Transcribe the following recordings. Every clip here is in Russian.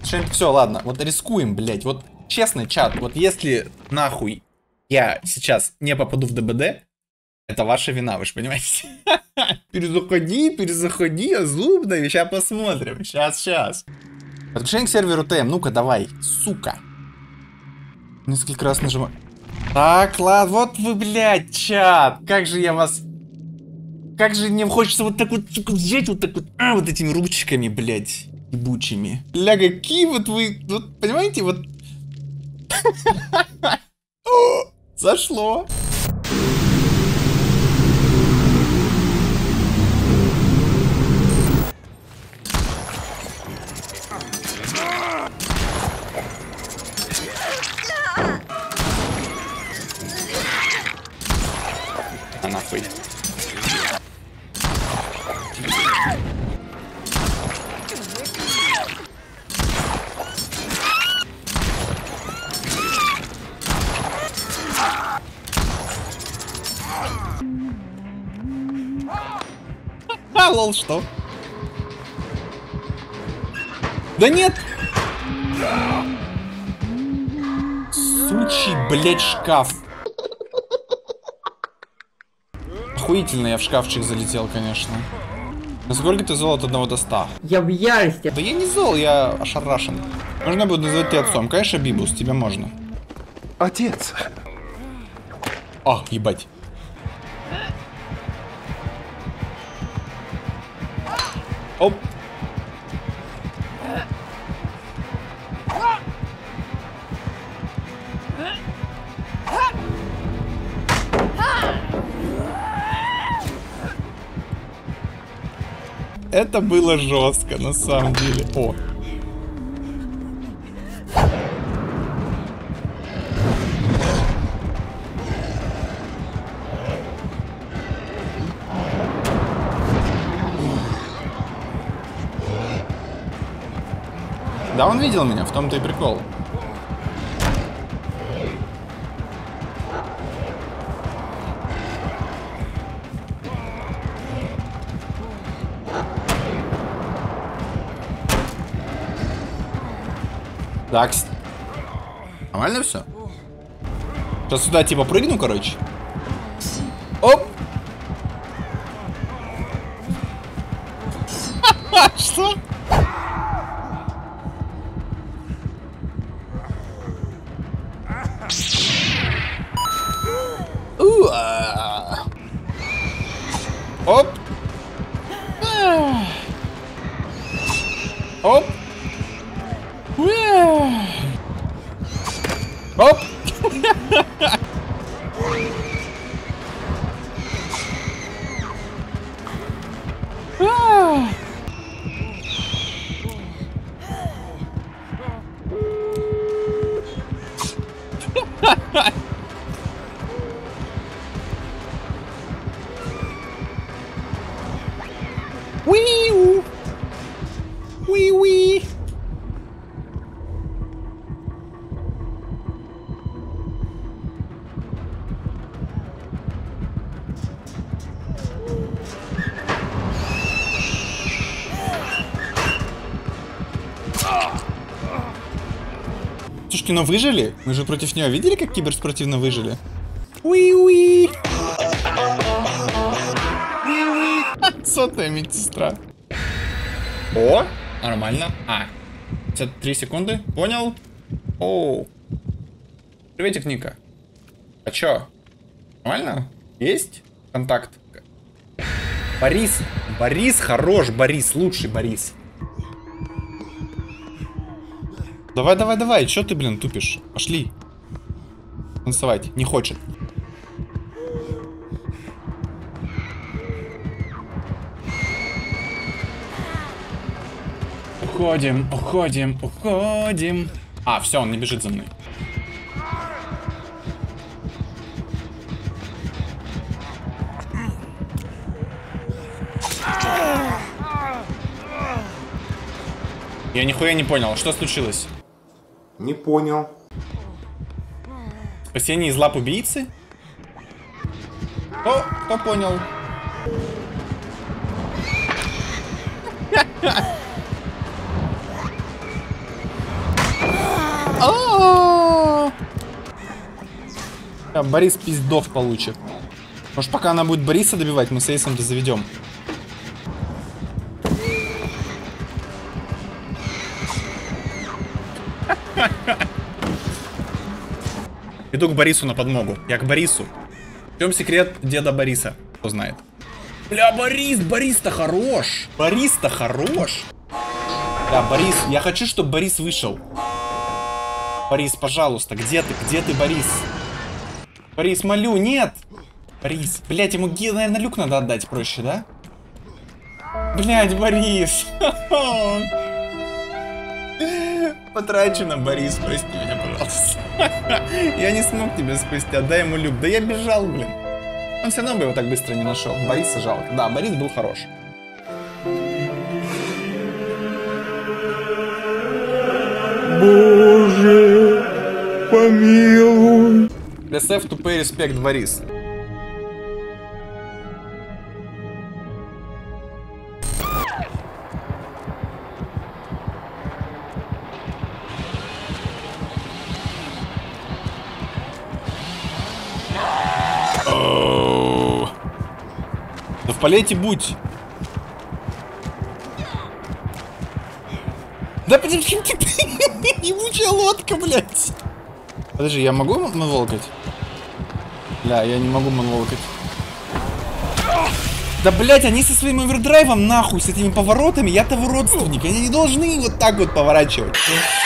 Все, ладно, вот рискуем, блядь. Вот честно, чат, вот если нахуй я сейчас не попаду в ДБД, это ваша вина, вы же понимаете? Перезаходи, а зубно, сейчас посмотрим. Сейчас. Подключение к серверу ТМ, ну-ка давай, сука. Несколько раз нажимаю. Так, ладно, вот вы, блядь, чат. Как же я вас... Как же мне хочется вот так вот, сука, взять вот так вот, вот этими ручками, блядь, ебучими. Бля, какие вот вы, вот, понимаете, вот... Зашло. А нахуй. Лол, что? Да нет! Сучий, блядь, шкаф. Охуительно я в шкафчик залетел, конечно. Насколько ты зол от 1 до 100? Я в ярости. Да я не зол, я ошарашен. Можно будет назвать тебя отцом. Конечно, Бибус, тебе можно. Отец. А, ебать. Оп. Это было жестко, на самом деле. О. Да, он видел меня, в том-то и прикол. Так, нормально все? Сейчас сюда типа прыгну, короче. Оп! Что? Оп! Оп! Оп! Уиу! Уи-уи! Слушайте, но выжили? Мы же против нее видели, как киберспортивно выжили? Уи-уи! Сотая медсестра. О, нормально. 53 секунды. Понял? Оу. Приветик, Ника. А чё? Нормально? Есть контакт? Борис. Борис хорош, Борис. Лучший Борис. Давай. Чё ты, блин, тупишь? Пошли. Танцевать. Не хочет. Уходим. А, все, он не бежит за мной. Я нихуя не понял, что случилось? Не понял. Спасение из лап убийцы? Кто понял? Борис пиздов получит. Может, пока она будет Бориса добивать, мы с Эйсом-то заведем. Иду к Борису на подмогу. Я к Борису. В чем секрет деда Бориса? Кто знает? Бля, Борис-то хорош. Борис-то хорош. Бля, Борис, я хочу, чтобы Борис вышел. Борис, пожалуйста, где ты, Борис? Борис, молю, нет. Борис, блядь, ему, наверное, люк надо отдать проще, да? Блядь, Борис. Потрачено, Борис, прости меня, пожалуйста. Я не смог тебя спасти, отдай ему люк. Да я бежал, блин. Он все равно бы его так быстро не нашел. Бориса жалко. Да, Борис был хорош. Боже, помилуй. SF to pay respect, Борис. Да в полете будь. Да подожди, ебучая лодка, блядь. Подожди, я могу монволкать? Бля, я не могу монволкать. Да, блядь, они со своим овердрайвом, нахуй, с этими поворотами, я-то его родственник. Они не должны вот так вот поворачивать.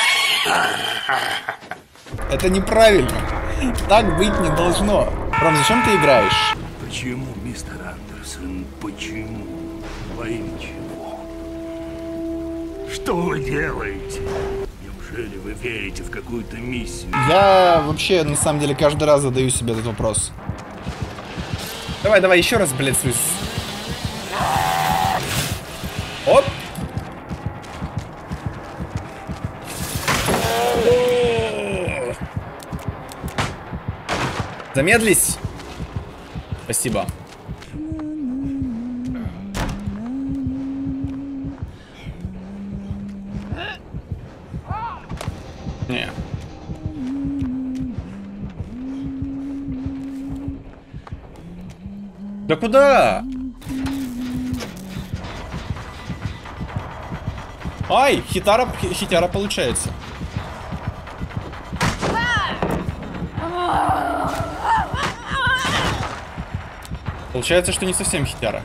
Это неправильно. Так быть не должно. Ром, зачем ты играешь? Почему, мистер Андерсон, почему? Во имя чего? Что вы делаете? Неужели вы верите в какую-то миссию? Я вообще, на самом деле, каждый раз задаю себе этот вопрос. Давай, еще раз, блядь, свой... Оп! Замедлись! Спасибо. Не. Да куда? Ай, хитяра получается. Получается, что не совсем хитяра.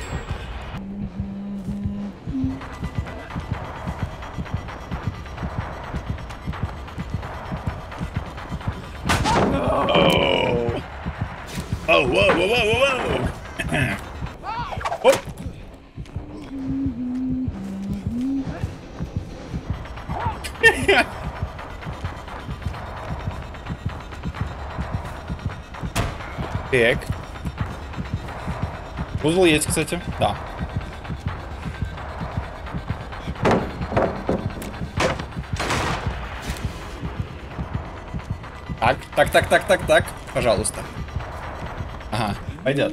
Оп. Так. Узел есть, кстати. Да. Так. Пожалуйста. Ага, пойдет.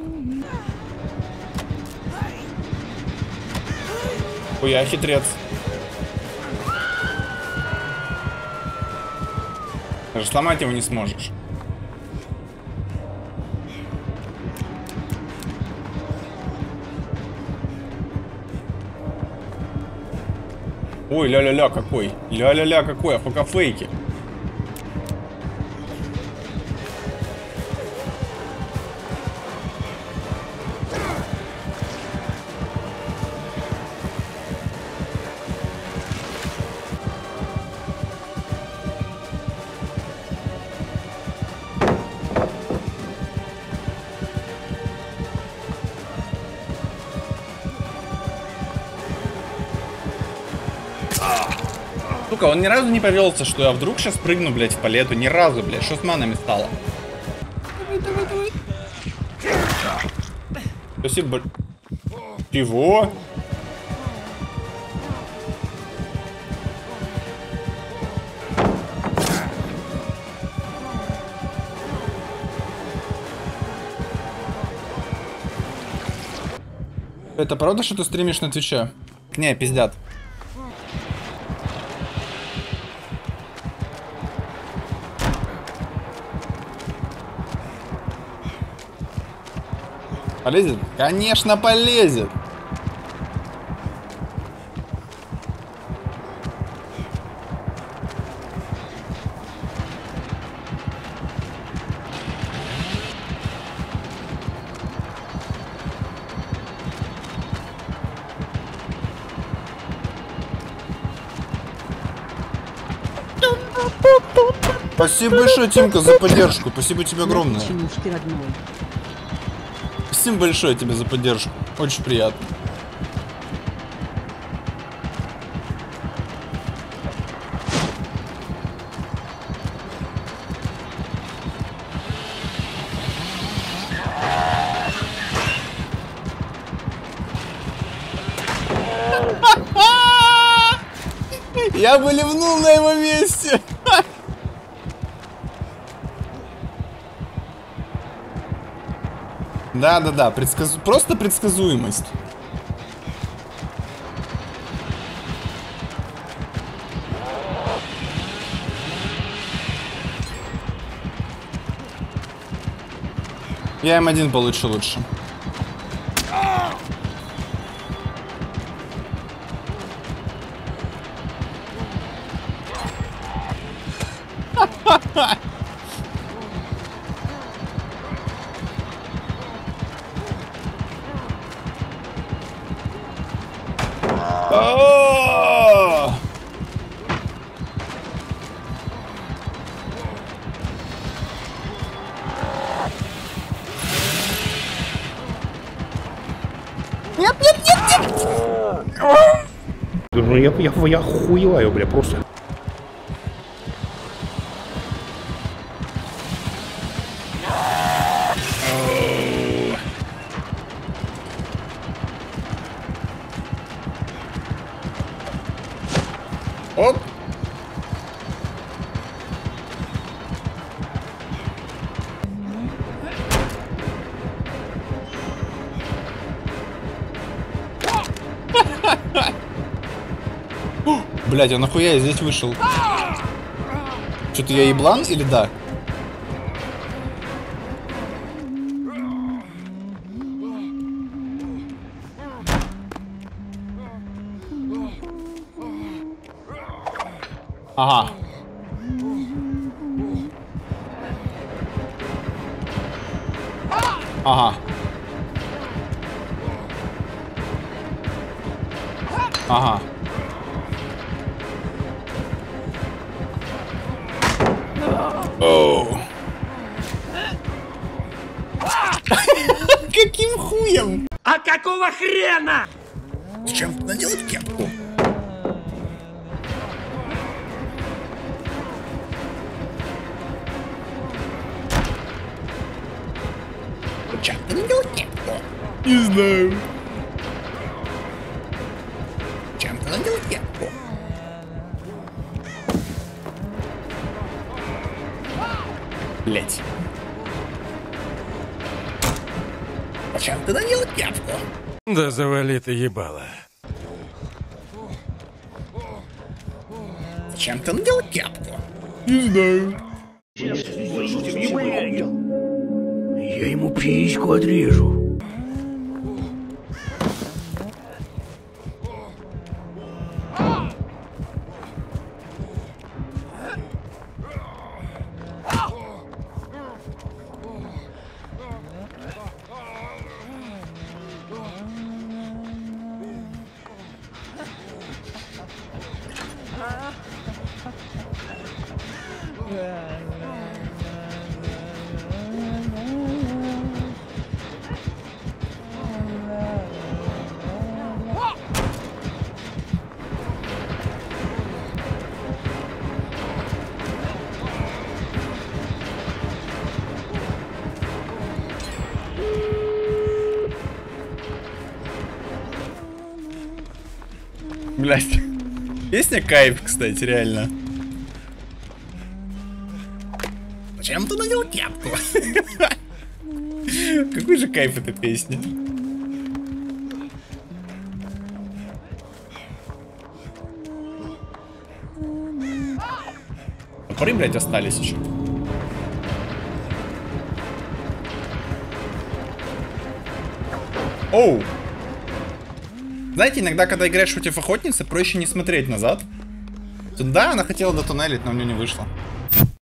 Ой, я хитрец. Даже сломать его не сможешь. Ой, ля-ля-ля какой. Ля-ля-ля какой, фейки. Сука, он ни разу не повелся, что я вдруг сейчас прыгну, блядь, в палету. Ни разу, блядь. Что с манами стало? Давай. Спасибо. Чего? Это правда, что ты стримишь на Твиче? Не, пиздят. Полезет? Конечно, полезет. Спасибо большое, Тимка, за поддержку. Спасибо тебе огромное. Спасибо большое тебе за поддержку. Очень приятно. Я бы ливнул на его месте. Да, просто предсказуемость. Я М1 получу лучше. Ну я охуеваю, бля, просто. Оп. Блять, а нахуя я здесь вышел? Что-то я еблан или да? Ага. Ага. Ага. Оу. Каким хуем? А какого хрена? Зачем ты надел кепку? Зачем ты надел кепку? Не знаю. Зачем ты надел кепку? Блять. Зачем ты надел кепку? Да завали ты ебало. Зачем ты надел кепку? Не знаю. Я ему письку отрежу. Блять. Песня кайф, кстати, реально. Зачем ты надел кепку? Какой же кайф этой песни. Топоры, блять, остались еще. Оу. Знаете, иногда, когда играешь против охотницы, проще не смотреть назад. Да, она хотела дотуннелить, но у нее не вышло.